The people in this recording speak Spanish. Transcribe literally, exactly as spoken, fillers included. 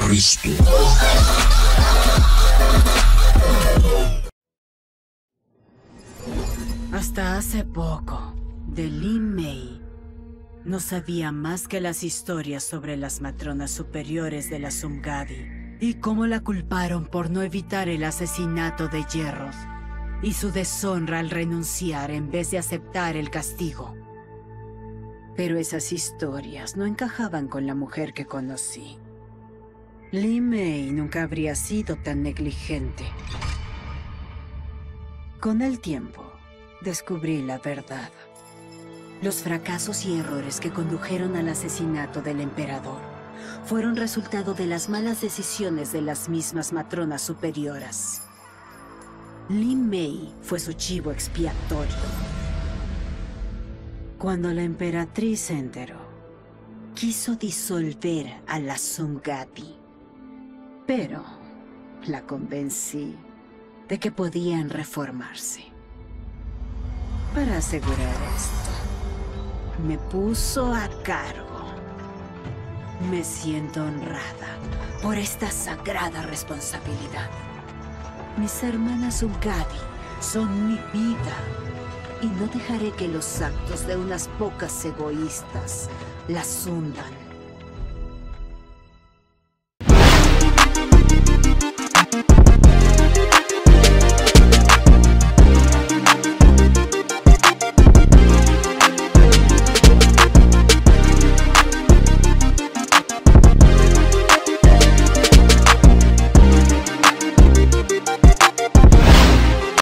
Cristo. Hasta hace poco, de Lin Mei no sabía más que las historias sobre las matronas superiores de la Sumgadi y cómo la culparon por no evitar el asesinato de Jerroth y su deshonra al renunciar en vez de aceptar el castigo. Pero esas historias no encajaban con la mujer que conocí. Lin Mei nunca habría sido tan negligente. Con el tiempo, descubrí la verdad. Los fracasos y errores que condujeron al asesinato del emperador fueron resultado de las malas decisiones de las mismas matronas superioras. Lin Mei fue su chivo expiatorio. Cuando la emperatriz se enteró, quiso disolver a la Sumgadi. Pero la convencí de que podían reformarse. Para asegurar esto, me puso a cargo. Me siento honrada por esta sagrada responsabilidad. Mis hermanas Sumgadi son mi vida y no dejaré que los actos de unas pocas egoístas las hundan.